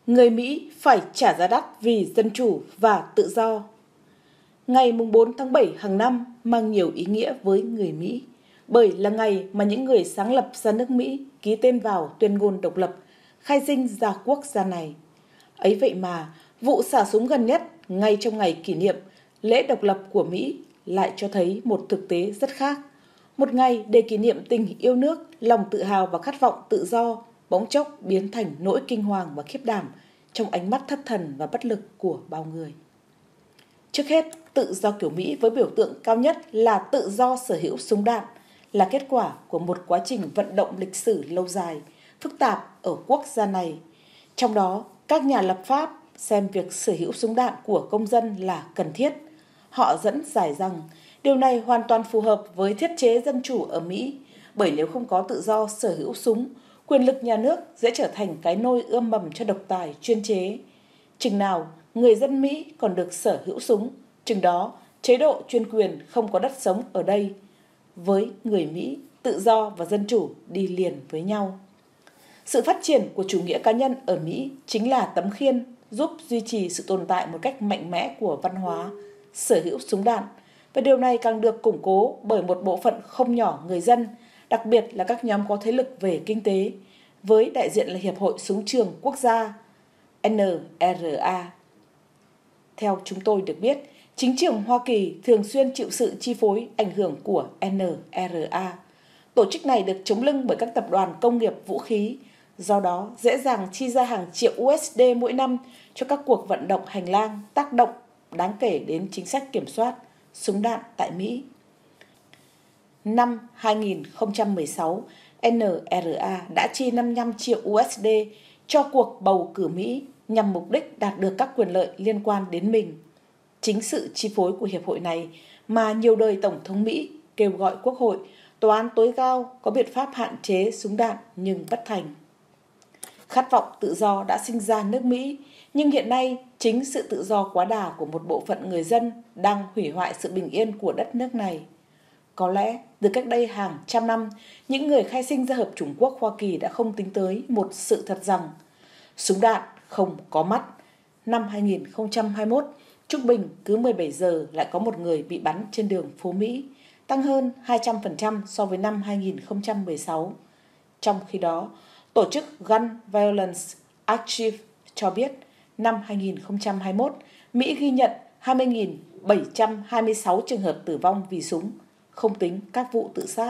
Người Mỹ phải trả giá đắt vì dân chủ và tự do. Ngày 4 tháng 7 hàng năm mang nhiều ý nghĩa với người Mỹ, bởi là ngày mà những người sáng lập ra nước Mỹ ký tên vào tuyên ngôn độc lập, khai sinh ra quốc gia này. Ấy vậy mà, vụ xả súng gần nhất ngay trong ngày kỷ niệm lễ độc lập của Mỹ lại cho thấy một thực tế rất khác. Một ngày để kỷ niệm tình yêu nước, lòng tự hào và khát vọng tự do bỗng chốc biến thành nỗi kinh hoàng và khiếp đảm trong ánh mắt thất thần và bất lực của bao người. Trước hết, tự do kiểu Mỹ với biểu tượng cao nhất là tự do sở hữu súng đạn là kết quả của một quá trình vận động lịch sử lâu dài, phức tạp ở quốc gia này. Trong đó, các nhà lập pháp xem việc sở hữu súng đạn của công dân là cần thiết. Họ dẫn giải rằng điều này hoàn toàn phù hợp với thiết chế dân chủ ở Mỹ, bởi nếu không có tự do sở hữu súng, quyền lực nhà nước sẽ trở thành cái nôi ươm mầm cho độc tài chuyên chế. Chừng nào người dân Mỹ còn được sở hữu súng, chừng đó chế độ chuyên quyền không có đất sống ở đây. Với người Mỹ, tự do và dân chủ đi liền với nhau. Sự phát triển của chủ nghĩa cá nhân ở Mỹ chính là tấm khiên giúp duy trì sự tồn tại một cách mạnh mẽ của văn hóa sở hữu súng đạn, và điều này càng được củng cố bởi một bộ phận không nhỏ người dân, đặc biệt là các nhóm có thế lực về kinh tế, với đại diện là Hiệp hội Súng trường Quốc gia NRA. Theo chúng tôi được biết, chính trường Hoa Kỳ thường xuyên chịu sự chi phối ảnh hưởng của NRA. Tổ chức này được chống lưng bởi các tập đoàn công nghiệp vũ khí, do đó dễ dàng chi ra hàng triệu USD mỗi năm cho các cuộc vận động hành lang tác động đáng kể đến chính sách kiểm soát súng đạn tại Mỹ. Năm 2016, NRA đã chi 55 triệu USD cho cuộc bầu cử Mỹ nhằm mục đích đạt được các quyền lợi liên quan đến mình. Chính sự chi phối của hiệp hội này mà nhiều đời Tổng thống Mỹ kêu gọi Quốc hội, Tòa án tối cao có biện pháp hạn chế súng đạn nhưng bất thành. Khát vọng tự do đã sinh ra nước Mỹ, nhưng hiện nay chính sự tự do quá đà của một bộ phận người dân đang hủy hoại sự bình yên của đất nước này. Có lẽ từ cách đây hàng trăm năm, những người khai sinh ra Hợp Chủng Quốc Hoa Kỳ đã không tính tới một sự thật rằng súng đạn không có mắt. Năm 2021, trung bình cứ 17 giờ lại có một người bị bắn trên đường phố Mỹ, tăng hơn 200% so với năm 2016. Trong khi đó, tổ chức Gun Violence Archive cho biết năm 2021, Mỹ ghi nhận 20.726 trường hợp tử vong vì súng, không tính các vụ tự sát.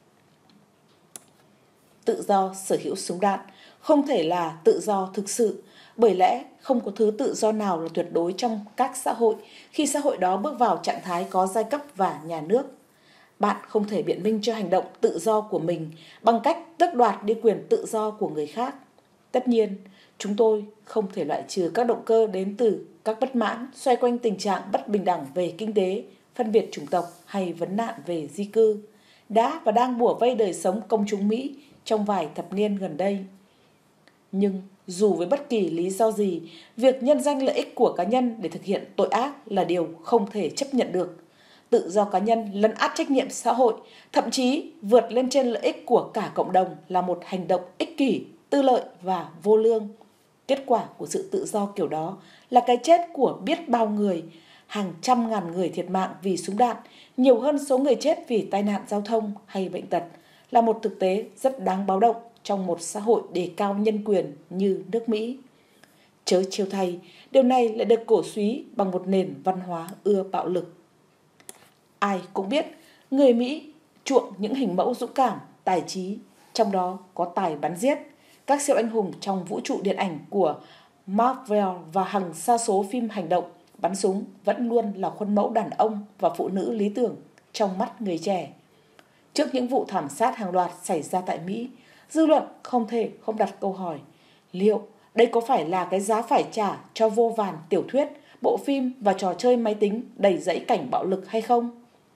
Tự do sở hữu súng đạn không thể là tự do thực sự, bởi lẽ không có thứ tự do nào là tuyệt đối trong các xã hội khi xã hội đó bước vào trạng thái có giai cấp và nhà nước. Bạn không thể biện minh cho hành động tự do của mình bằng cách tước đoạt đi quyền tự do của người khác. Tất nhiên, chúng tôi không thể loại trừ các động cơ đến từ các bất mãn xoay quanh tình trạng bất bình đẳng về kinh tế, phân biệt chủng tộc hay vấn nạn về di cư, đã và đang bủa vây đời sống công chúng Mỹ trong vài thập niên gần đây. Nhưng dù với bất kỳ lý do gì, việc nhân danh lợi ích của cá nhân để thực hiện tội ác là điều không thể chấp nhận được. Tự do cá nhân lấn át trách nhiệm xã hội, thậm chí vượt lên trên lợi ích của cả cộng đồng là một hành động ích kỷ, tư lợi và vô lương. Kết quả của sự tự do kiểu đó là cái chết của biết bao người, hàng trăm ngàn người thiệt mạng vì súng đạn, nhiều hơn số người chết vì tai nạn giao thông hay bệnh tật, là một thực tế rất đáng báo động trong một xã hội đề cao nhân quyền như nước Mỹ. Chớ trêu thay, điều này lại được cổ súy bằng một nền văn hóa ưa bạo lực. Ai cũng biết, người Mỹ chuộng những hình mẫu dũng cảm, tài trí, trong đó có tài bắn giết. Các siêu anh hùng trong vũ trụ điện ảnh của Marvel và hàng sa số phim hành động bắn súng vẫn luôn là khuôn mẫu đàn ông và phụ nữ lý tưởng trong mắt người trẻ. Trước những vụ thảm sát hàng loạt xảy ra tại Mỹ, dư luận không thể không đặt câu hỏi, liệu đây có phải là cái giá phải trả cho vô vàn tiểu thuyết, bộ phim và trò chơi máy tính đầy dẫy cảnh bạo lực hay không?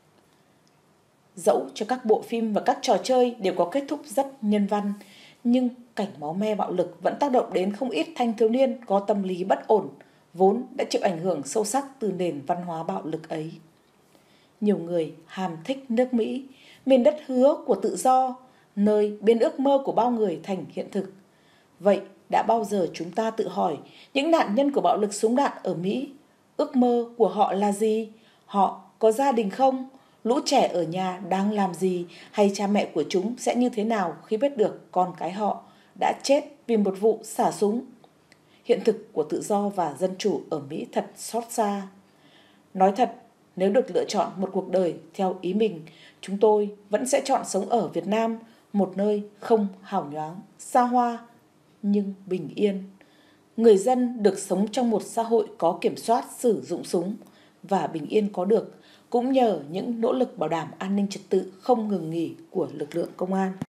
Dẫu cho các bộ phim và các trò chơi đều có kết thúc rất nhân văn, nhưng cảnh máu me bạo lực vẫn tác động đến không ít thanh thiếu niên có tâm lý bất ổn, vốn đã chịu ảnh hưởng sâu sắc từ nền văn hóa bạo lực ấy. Nhiều người hàm thích nước Mỹ, miền đất hứa của tự do, nơi biến ước mơ của bao người thành hiện thực. Vậy đã bao giờ chúng ta tự hỏi những nạn nhân của bạo lực súng đạn ở Mỹ, ước mơ của họ là gì? Họ có gia đình không? Lũ trẻ ở nhà đang làm gì? Hay cha mẹ của chúng sẽ như thế nào khi biết được con cái họ đã chết vì một vụ xả súng? Hiện thực của tự do và dân chủ ở Mỹ thật xót xa. Nói thật, nếu được lựa chọn một cuộc đời theo ý mình, chúng tôi vẫn sẽ chọn sống ở Việt Nam, một nơi không hào nhoáng, xa hoa, nhưng bình yên. Người dân được sống trong một xã hội có kiểm soát sử dụng súng, và bình yên có được cũng nhờ những nỗ lực bảo đảm an ninh trật tự không ngừng nghỉ của lực lượng công an.